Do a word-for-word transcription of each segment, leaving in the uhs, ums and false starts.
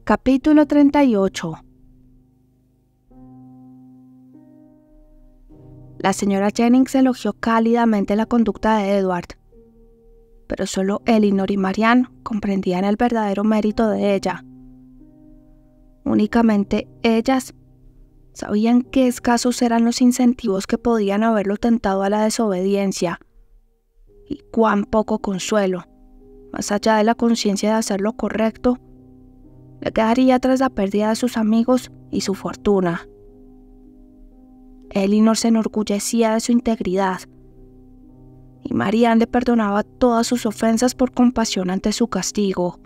Capítulo treinta y ocho. La señora Jennings elogió cálidamente la conducta de Edward, pero solo Elinor y Marianne comprendían el verdadero mérito de ella. Únicamente ellas sabían qué escasos eran los incentivos que podían haberlo tentado a la desobediencia, y cuán poco consuelo, más allá de la conciencia de hacer lo correcto, le quedaría tras la pérdida de sus amigos y su fortuna. Elinor se enorgullecía de su integridad, y Marianne le perdonaba todas sus ofensas por compasión ante su castigo.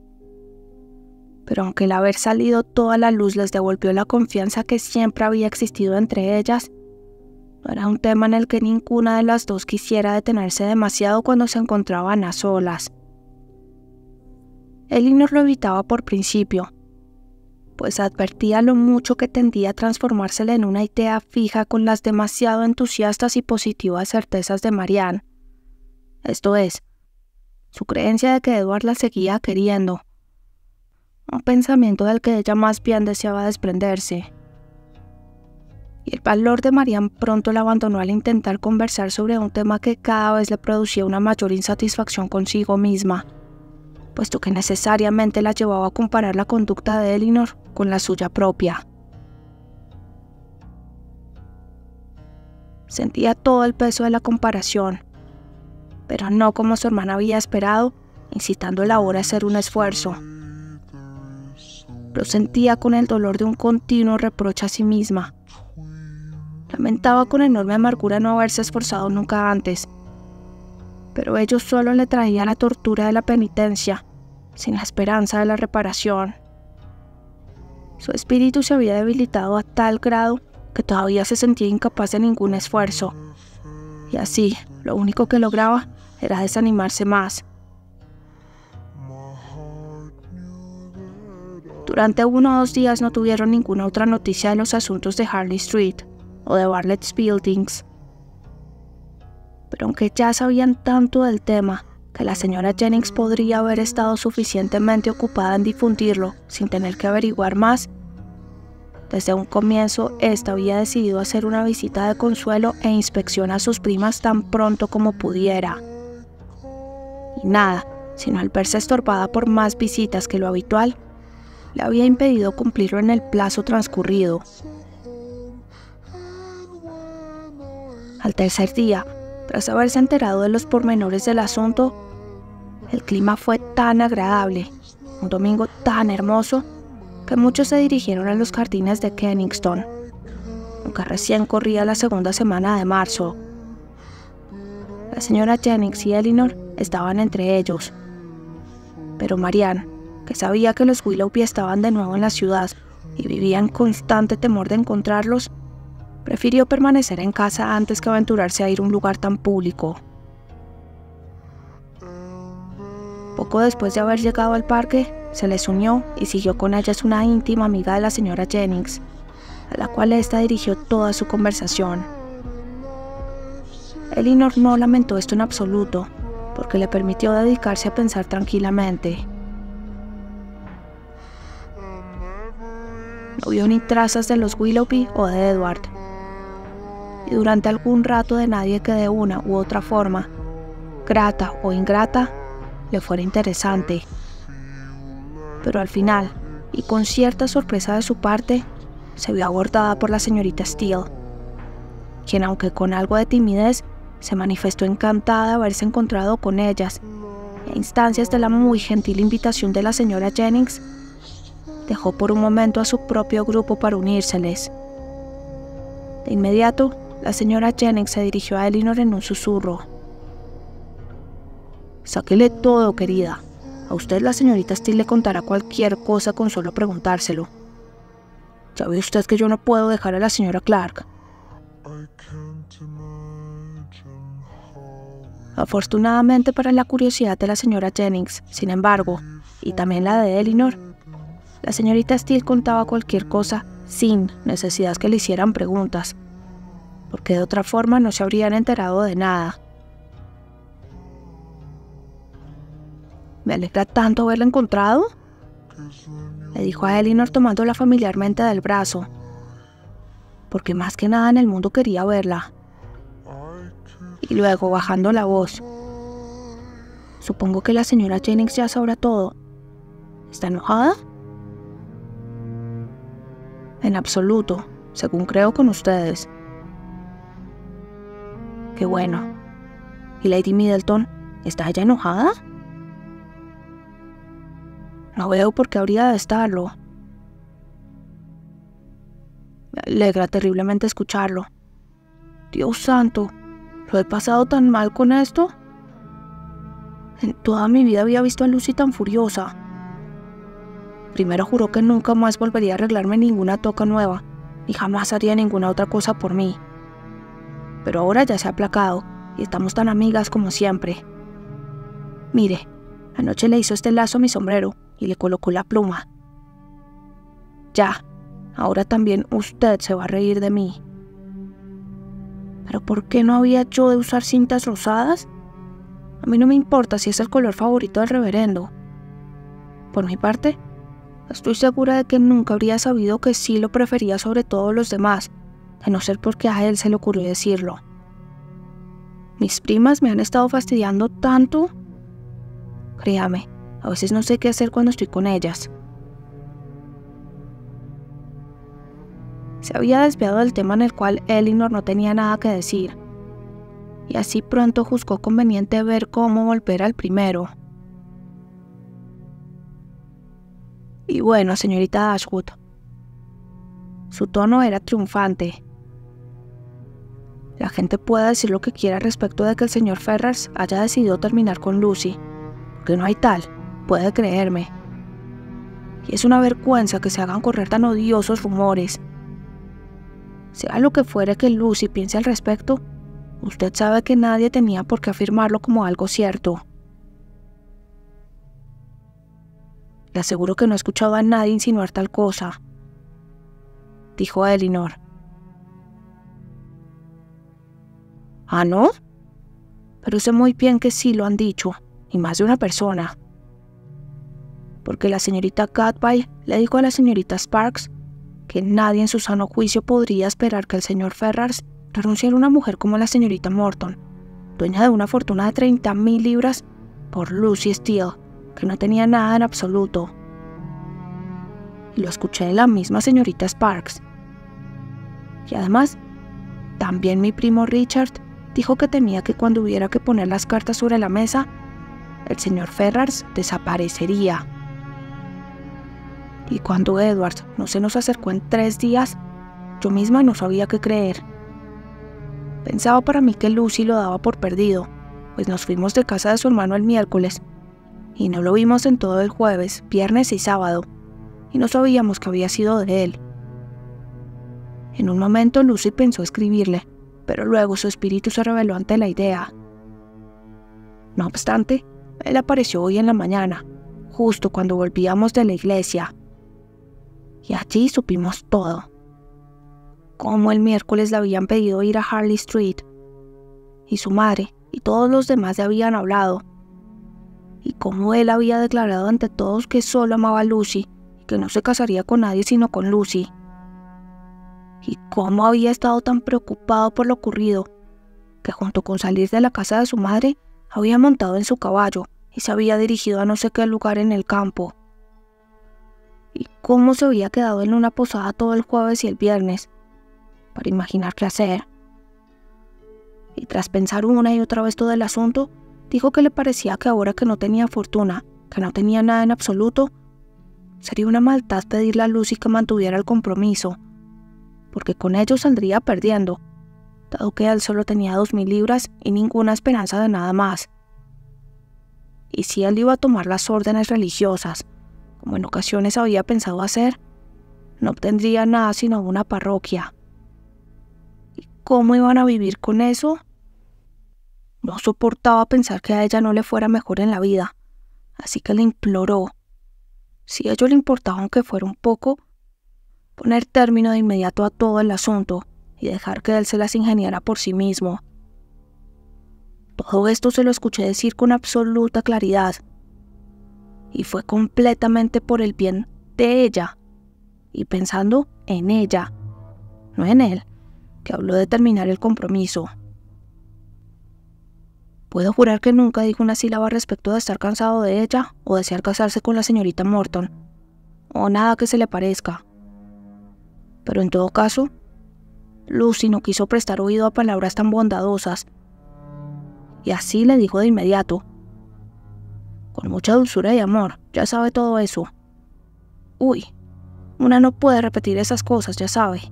Pero aunque el haber salido toda la luz les devolvió la confianza que siempre había existido entre ellas, no era un tema en el que ninguna de las dos quisiera detenerse demasiado cuando se encontraban a solas. Elinor lo evitaba por principio, pues advertía lo mucho que tendía a transformársele en una idea fija con las demasiado entusiastas y positivas certezas de Marianne. Esto es, su creencia de que Edward la seguía queriendo, un pensamiento del que ella más bien deseaba desprenderse. Y el valor de Marianne pronto la abandonó al intentar conversar sobre un tema que cada vez le producía una mayor insatisfacción consigo misma, puesto que necesariamente la llevaba a comparar la conducta de Elinor con la suya propia. Sentía todo el peso de la comparación, pero no como su hermana había esperado, incitándola ahora a hacer un esfuerzo. Lo sentía con el dolor de un continuo reproche a sí misma. Lamentaba con enorme amargura no haberse esforzado nunca antes, pero ello solo le traía la tortura de la penitencia, sin la esperanza de la reparación. Su espíritu se había debilitado a tal grado que todavía se sentía incapaz de ningún esfuerzo, y así lo único que lograba era desanimarse más. Durante uno o dos días no tuvieron ninguna otra noticia de los asuntos de Harley Street o de Bartlett's Buildings. Pero aunque ya sabían tanto del tema, que la señora Jennings podría haber estado suficientemente ocupada en difundirlo sin tener que averiguar más, desde un comienzo ésta había decidido hacer una visita de consuelo e inspección a sus primas tan pronto como pudiera. Y nada, sino al verse estorbada por más visitas que lo habitual, le había impedido cumplirlo en el plazo transcurrido. Al tercer día, tras haberse enterado de los pormenores del asunto, el clima fue tan agradable, un domingo tan hermoso, que muchos se dirigieron a los jardines de Kenningston, aunque recién corría la segunda semana de marzo. La señora Jennings y Elinor estaban entre ellos, pero Marianne, que sabía que los Willoughby estaban de nuevo en la ciudad y vivía en constante temor de encontrarlos, prefirió permanecer en casa antes que aventurarse a ir a un lugar tan público. Poco después de haber llegado al parque, se les unió y siguió con ellas una íntima amiga de la señora Jennings, a la cual ésta dirigió toda su conversación. Elinor no lamentó esto en absoluto, porque le permitió dedicarse a pensar tranquilamente. No vio ni trazas de los Willoughby o de Edward, y durante algún rato de nadie que de una u otra forma, grata o ingrata, le fuera interesante. Pero al final, y con cierta sorpresa de su parte, se vio abordada por la señorita Steele, quien, aunque con algo de timidez, se manifestó encantada de haberse encontrado con ellas, y a instancias de la muy gentil invitación de la señora Jennings, dejó por un momento a su propio grupo para unírseles. De inmediato, la señora Jennings se dirigió a Elinor en un susurro. «Sáquele todo, querida. A usted la señorita Steele le contará cualquier cosa con solo preguntárselo. Ya ve usted que yo no puedo dejar a la señora Clark». Afortunadamente para la curiosidad de la señora Jennings, sin embargo, y también la de Elinor, la señorita Steele contaba cualquier cosa sin necesidad que le hicieran preguntas, porque de otra forma no se habrían enterado de nada. «Me alegra tanto haberla encontrado», le dijo a Elinor tomándola familiarmente del brazo, porque más que nada en el mundo quería verla. Y luego, bajando la voz, supongo que la señora Jennings ya sabrá todo. ¿Está enojada? En absoluto, según creo con ustedes. Qué bueno. ¿Y Lady Middleton? ¿Está ella enojada? No veo por qué habría de estarlo. Me alegra terriblemente escucharlo. Dios santo, ¿lo he pasado tan mal con esto? En toda mi vida había visto a Lucy tan furiosa. Primero juró que nunca más volvería a arreglarme ninguna toca nueva, y jamás haría ninguna otra cosa por mí. Pero ahora ya se ha aplacado, y estamos tan amigas como siempre. Mire, anoche le hizo este lazo a mi sombrero, y le colocó la pluma. Ya, ahora también usted se va a reír de mí. ¿Pero por qué no había yo de usar cintas rosadas? A mí no me importa si es el color favorito del reverendo. Por mi parte, estoy segura de que nunca habría sabido que sí lo prefería sobre todos los demás, de no ser porque a él se le ocurrió decirlo. Mis primas me han estado fastidiando tanto. Créame, a veces no sé qué hacer cuando estoy con ellas. Se había desviado del tema en el cual Elinor no tenía nada que decir, y así pronto juzgó conveniente ver cómo volver al primero. Y bueno, señorita Dashwood. Su tono era triunfante. La gente puede decir lo que quiera respecto de que el señor Ferrars haya decidido terminar con Lucy, porque no hay tal, puede creerme. Y es una vergüenza que se hagan correr tan odiosos rumores. Sea lo que fuere que Lucy piense al respecto, usted sabe que nadie tenía por qué afirmarlo como algo cierto. Le aseguro que no he escuchado a nadie insinuar tal cosa, dijo Elinor. ¿Ah, no? Pero sé muy bien que sí lo han dicho, y más de una persona. Porque la señorita Gadby le dijo a la señorita Sparks que nadie en su sano juicio podría esperar que el señor Ferrars renunciara a una mujer como la señorita Morton, dueña de una fortuna de treinta mil libras, por Lucy Steele, que no tenía nada en absoluto. Y lo escuché de la misma señorita Sparks. Y además, también mi primo Richard dijo que temía que cuando hubiera que poner las cartas sobre la mesa, el señor Ferrars desaparecería. Y cuando Edward no se nos acercó en tres días, yo misma no sabía qué creer. Pensaba para mí que Lucy lo daba por perdido, pues nos fuimos de casa de su hermano el miércoles, y no lo vimos en todo el jueves, viernes y sábado, y no sabíamos que había sido de él. En un momento Lucy pensó escribirle, pero luego su espíritu se rebeló ante la idea. No obstante, él apareció hoy en la mañana, justo cuando volvíamos de la iglesia. Y allí supimos todo. Cómo el miércoles le habían pedido ir a Harley Street, y su madre y todos los demás le habían hablado, y cómo él había declarado ante todos que solo amaba a Lucy y que no se casaría con nadie sino con Lucy. Y cómo había estado tan preocupado por lo ocurrido, que junto con salir de la casa de su madre, había montado en su caballo y se había dirigido a no sé qué lugar en el campo. Y cómo se había quedado en una posada todo el jueves y el viernes, para imaginar qué hacer. Y tras pensar una y otra vez todo el asunto, dijo que le parecía que ahora que no tenía fortuna, que no tenía nada en absoluto, sería una maldad pedirle a Lucy que mantuviera el compromiso, porque con ello saldría perdiendo, dado que él solo tenía dos mil libras y ninguna esperanza de nada más. Y si él iba a tomar las órdenes religiosas, como en ocasiones había pensado hacer, no obtendría nada sino una parroquia. ¿Y cómo iban a vivir con eso? No soportaba pensar que a ella no le fuera mejor en la vida, así que le imploró, si a ello le importaba aunque fuera un poco, poner término de inmediato a todo el asunto y dejar que él se las ingeniara por sí mismo. Todo esto se lo escuché decir con absoluta claridad, y fue completamente por el bien de ella, y pensando en ella, no en él, que habló de terminar el compromiso. Puedo jurar que nunca dijo una sílaba respecto de estar cansado de ella o desear casarse con la señorita Morton, o nada que se le parezca. Pero en todo caso, Lucy no quiso prestar oído a palabras tan bondadosas, y así le dijo de inmediato, con mucha dulzura y amor: ya sabe todo eso. Uy, una no puede repetir esas cosas, ya sabe.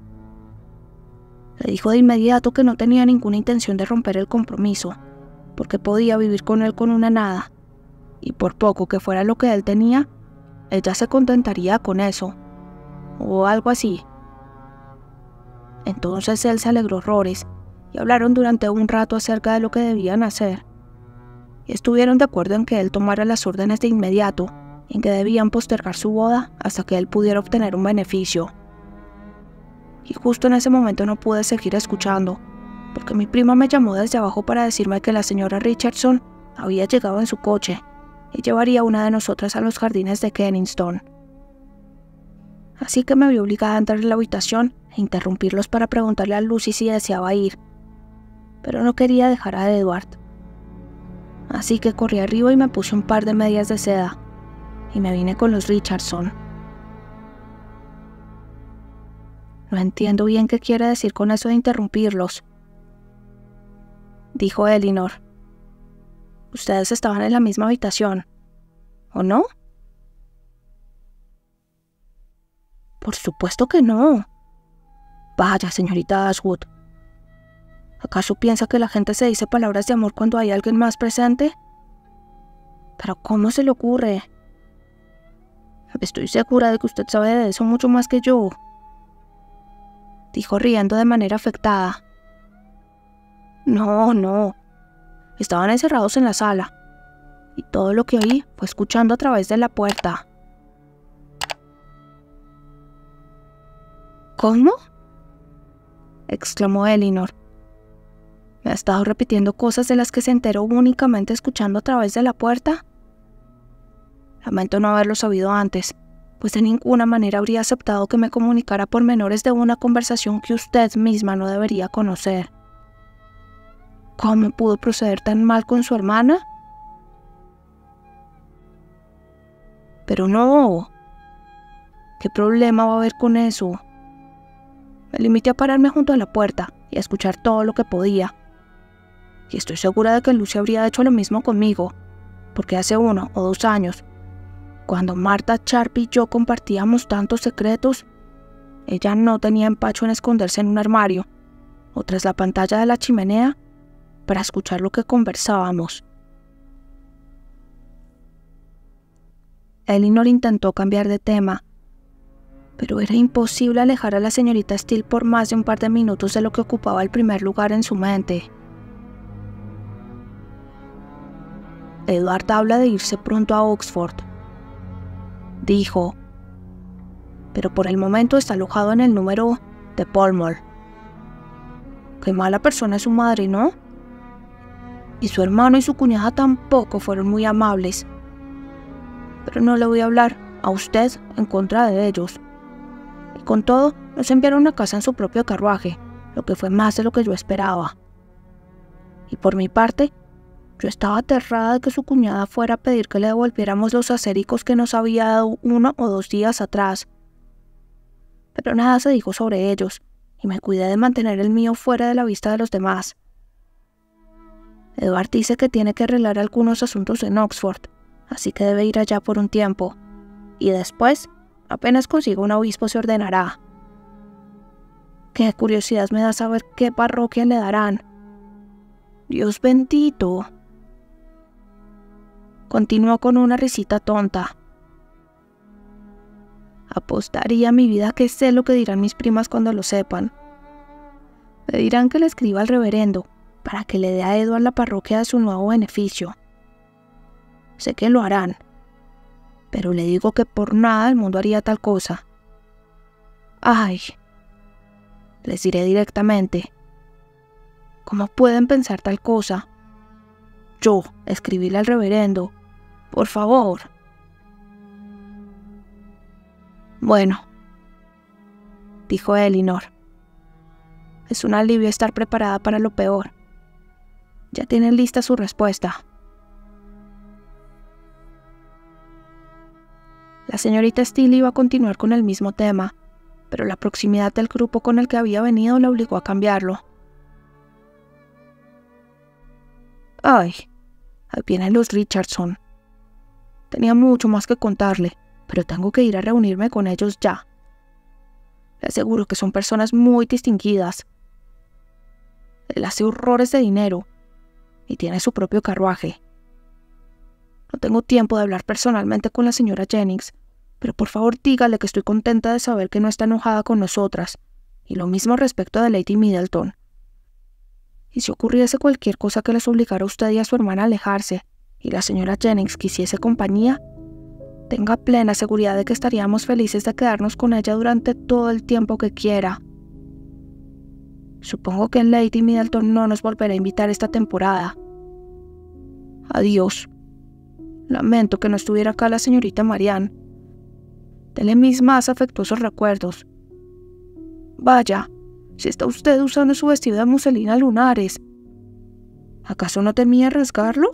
Le dijo de inmediato que no tenía ninguna intención de romper el compromiso, porque podía vivir con él con una nada, y por poco que fuera lo que él tenía, ella se contentaría con eso, o algo así. Entonces él se alegró horrores, y hablaron durante un rato acerca de lo que debían hacer, y estuvieron de acuerdo en que él tomara las órdenes de inmediato, en que debían postergar su boda hasta que él pudiera obtener un beneficio. Y justo en ese momento no pude seguir escuchando, porque mi prima me llamó desde abajo para decirme que la señora Richardson había llegado en su coche y llevaría a una de nosotras a los jardines de Kensington. Así que me vi obligada a entrar en la habitación e interrumpirlos para preguntarle a Lucy si deseaba ir, pero no quería dejar a Edward. Así que corrí arriba y me puse un par de medias de seda, y me vine con los Richardson. No entiendo bien qué quiere decir con eso de interrumpirlos, dijo Elinor. Ustedes estaban en la misma habitación, ¿o no? Por supuesto que no. Vaya, señorita Ashwood. ¿Acaso piensa que la gente se dice palabras de amor cuando hay alguien más presente? ¿Pero cómo se le ocurre? Estoy segura de que usted sabe de eso mucho más que yo, dijo riendo de manera afectada. No, no. Estaban encerrados en la sala, y todo lo que oí fue escuchando a través de la puerta. ¿Cómo?, exclamó Elinor. ¿Me ha estado repitiendo cosas de las que se enteró únicamente escuchando a través de la puerta? Lamento no haberlo sabido antes, pues de ninguna manera habría aceptado que me comunicara pormenores de una conversación que usted misma no debería conocer. ¿Cómo pudo proceder tan mal con su hermana? Pero no. ¿Qué problema va a haber con eso? Me limité a pararme junto a la puerta y a escuchar todo lo que podía. Y estoy segura de que Lucy habría hecho lo mismo conmigo, porque hace uno o dos años, cuando Martha Sharp y yo compartíamos tantos secretos, ella no tenía empacho en esconderse en un armario o tras la pantalla de la chimenea para escuchar lo que conversábamos. Elinor intentó cambiar de tema, pero era imposible alejar a la señorita Steele por más de un par de minutos de lo que ocupaba el primer lugar en su mente. Edward habla de irse pronto a Oxford, dijo, pero por el momento está alojado en el número de Pall Mall. Qué mala persona es su madre, ¿no? Y su hermano y su cuñada tampoco fueron muy amables. Pero no le voy a hablar a usted en contra de ellos. Y con todo, nos enviaron a casa en su propio carruaje, lo que fue más de lo que yo esperaba. Y por mi parte, yo estaba aterrada de que su cuñada fuera a pedir que le devolviéramos los acéricos que nos había dado uno o dos días atrás. Pero nada se dijo sobre ellos, y me cuidé de mantener el mío fuera de la vista de los demás. Edward dice que tiene que arreglar algunos asuntos en Oxford, así que debe ir allá por un tiempo, y después, apenas consiga un obispo, se ordenará. Qué curiosidad me da saber qué parroquia le darán. Dios bendito. Continuó con una risita tonta. Apostaría mi vida que sé lo que dirán mis primas cuando lo sepan. Me dirán que le escriba al reverendo para que le dé a Edward la parroquia de su nuevo beneficio. Sé que lo harán, pero le digo que por nada el mundo haría tal cosa. Ay, les diré directamente. ¿Cómo pueden pensar tal cosa? Yo, escribirle al reverendo, por favor. Bueno, dijo Elinor. Es un alivio estar preparada para lo peor. Ya tienen lista su respuesta. La señorita Steele iba a continuar con el mismo tema, pero la proximidad del grupo con el que había venido la obligó a cambiarlo. Ay, ahí vienen los Richardson. Tenía mucho más que contarle, pero tengo que ir a reunirme con ellos ya. Le aseguro que son personas muy distinguidas. Él hace horrores de dinero y tiene su propio carruaje. No tengo tiempo de hablar personalmente con la señora Jennings, pero por favor dígale que estoy contenta de saber que no está enojada con nosotras, y lo mismo respecto de Lady Middleton. Y si ocurriese cualquier cosa que les obligara a usted y a su hermana a alejarse, y la señora Jennings quisiese compañía, tenga plena seguridad de que estaríamos felices de quedarnos con ella durante todo el tiempo que quiera. Supongo que Lady Middleton no nos volverá a invitar esta temporada. Adiós. Lamento que no estuviera acá la señorita Marianne. Dele mis más afectuosos recuerdos. Vaya, si está usted usando su vestido de muselina lunares, ¿acaso no temía rasgarlo?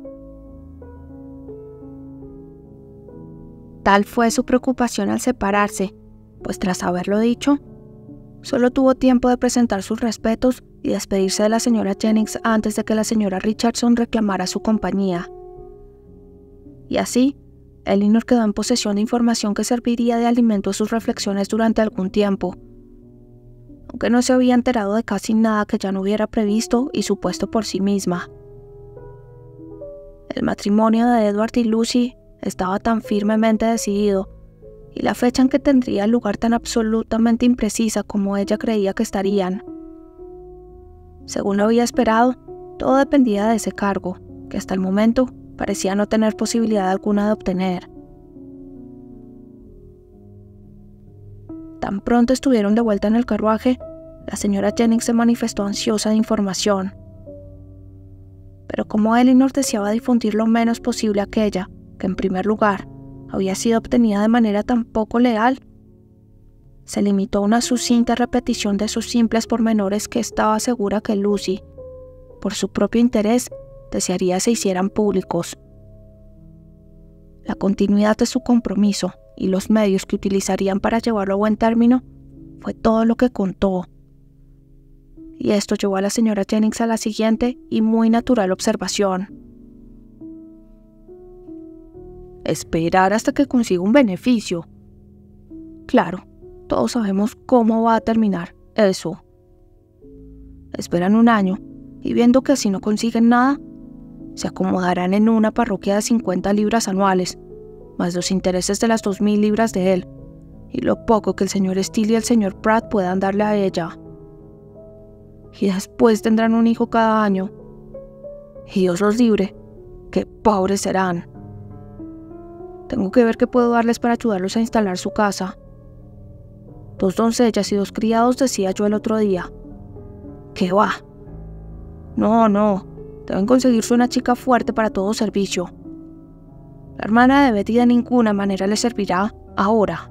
Tal fue su preocupación al separarse, pues tras haberlo dicho, solo tuvo tiempo de presentar sus respetos y despedirse de la señora Jennings antes de que la señora Richardson reclamara su compañía. Y así, Elinor quedó en posesión de información que serviría de alimento a sus reflexiones durante algún tiempo, aunque no se había enterado de casi nada que ya no hubiera previsto y supuesto por sí misma. El matrimonio de Edward y Lucy estaba tan firmemente decidido, y la fecha en que tendría lugar tan absolutamente imprecisa como ella creía que estarían. Según lo había esperado, todo dependía de ese cargo, que hasta el momento parecía no tener posibilidad alguna de obtener. Tan pronto estuvieron de vuelta en el carruaje, la señora Jennings se manifestó ansiosa de información. Pero como Elinor deseaba difundir lo menos posible aquella, que en primer lugar había sido obtenida de manera tan poco leal, se limitó a una sucinta repetición de esos simples pormenores que estaba segura que Lucy, por su propio interés, desearía se hicieran públicos. La continuidad de su compromiso y los medios que utilizarían para llevarlo a buen término fue todo lo que contó. Y esto llevó a la señora Jennings a la siguiente y muy natural observación. Esperar hasta que consiga un beneficio. Claro, todos sabemos cómo va a terminar eso. Esperan un año y viendo que así no consiguen nada, se acomodarán en una parroquia de cincuenta libras anuales, más los intereses de las dos mil libras de él, y lo poco que el señor Steele y el señor Pratt puedan darle a ella. Y después tendrán un hijo cada año. Y Dios los libre, qué pobres serán. Tengo que ver qué puedo darles para ayudarlos a instalar su casa. Dos doncellas y dos criados, decía yo el otro día. ¿Qué va? No, no, deben conseguirse una chica fuerte para todo servicio. La hermana de Betty de ninguna manera le servirá ahora.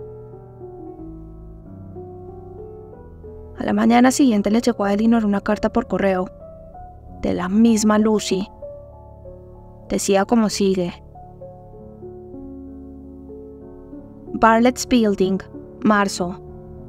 A la mañana siguiente le llegó a Elinor una carta por correo, de la misma Lucy. Decía como sigue: Bartlett's Building, marzo.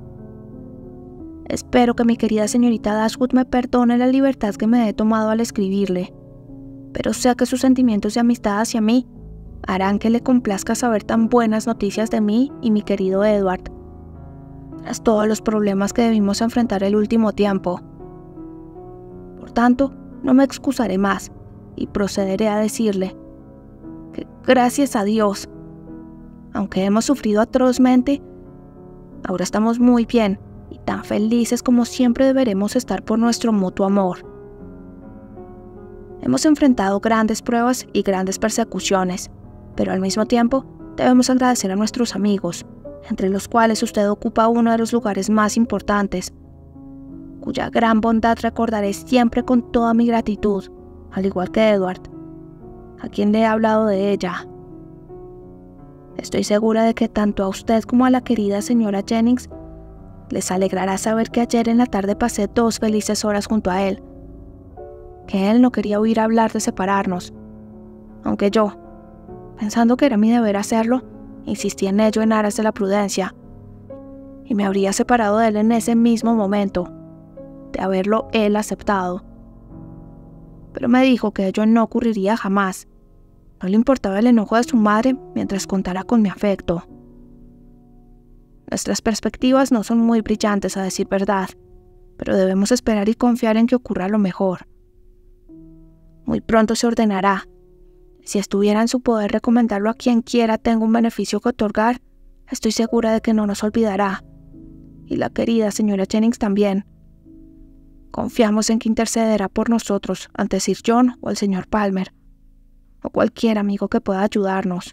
Espero que mi querida señorita Dashwood me perdone la libertad que me he tomado al escribirle, pero sé que sus sentimientos de amistad hacia mí harán que le complazca saber tan buenas noticias de mí y mi querido Edward, tras todos los problemas que debimos enfrentar el último tiempo. Por tanto, no me excusaré más y procederé a decirle que, gracias a Dios, aunque hemos sufrido atrozmente, ahora estamos muy bien y tan felices como siempre deberemos estar por nuestro mutuo amor. Hemos enfrentado grandes pruebas y grandes persecuciones, pero al mismo tiempo debemos agradecer a nuestros amigos, entre los cuales usted ocupa uno de los lugares más importantes, cuya gran bondad recordaré siempre con toda mi gratitud, al igual que Edward, a quien le he hablado de ella. Estoy segura de que tanto a usted como a la querida señora Jennings les alegrará saber que ayer en la tarde pasé dos felices horas junto a él, que él no quería oír hablar de separarnos, aunque yo, pensando que era mi deber hacerlo, insistí en ello en aras de la prudencia, y me habría separado de él en ese mismo momento, de haberlo él aceptado. Pero me dijo que ello no ocurriría jamás. No le importaba el enojo de su madre mientras contara con mi afecto. Nuestras perspectivas no son muy brillantes, a decir verdad, pero debemos esperar y confiar en que ocurra lo mejor. Muy pronto se ordenará. Si estuviera en su poder recomendarlo a quien quiera tenga un beneficio que otorgar, estoy segura de que no nos olvidará. Y la querida señora Jennings también. Confiamos en que intercederá por nosotros ante Sir John o el señor Palmer, o cualquier amigo que pueda ayudarnos.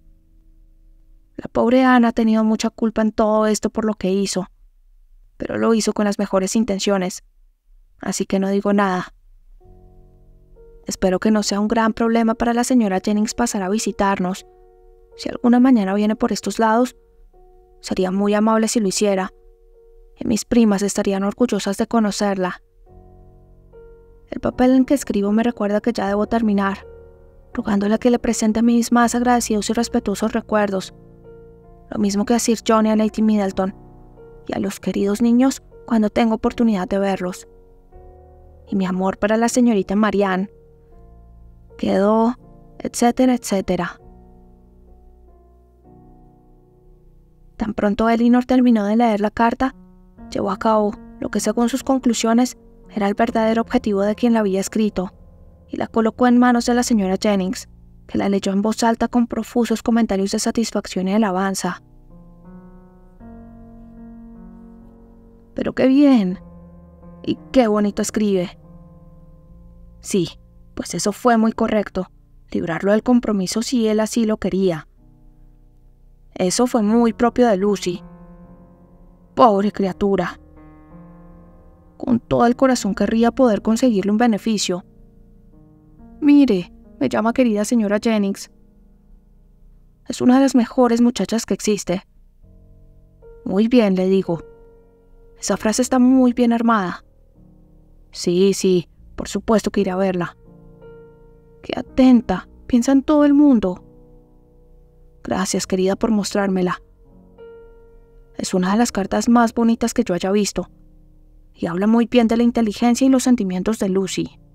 La pobre Ana ha tenido mucha culpa en todo esto por lo que hizo, pero lo hizo con las mejores intenciones, así que no digo nada. Espero que no sea un gran problema para la señora Jennings pasar a visitarnos. Si alguna mañana viene por estos lados, sería muy amable si lo hiciera, y mis primas estarían orgullosas de conocerla. El papel en que escribo me recuerda que ya debo terminar, rogándole que le presente mis más agradecidos y respetuosos recuerdos, lo mismo que a Sir John y a Lady Middleton, y a los queridos niños cuando tengo oportunidad de verlos. Y mi amor para la señorita Marianne quedó, etcétera, etcétera. Tan pronto Elinor terminó de leer la carta, llevó a cabo lo que según sus conclusiones era el verdadero objetivo de quien la había escrito, y la colocó en manos de la señora Jennings, que la leyó en voz alta con profusos comentarios de satisfacción y alabanza. ¡Pero qué bien! ¡Y qué bonito escribe! Sí, pues eso fue muy correcto, librarlo del compromiso si él así lo quería. Eso fue muy propio de Lucy. Pobre criatura. Con todo el corazón querría poder conseguirle un beneficio. Mire, me llama querida señora Jennings. Es una de las mejores muchachas que existe. Muy bien, le digo. Esa frase está muy bien armada. Sí, sí, por supuesto que iré a verla. Qué atenta, piensa en todo el mundo. Gracias, querida, por mostrármela. Es una de las cartas más bonitas que yo haya visto, y habla muy bien de la inteligencia y los sentimientos de Lucy.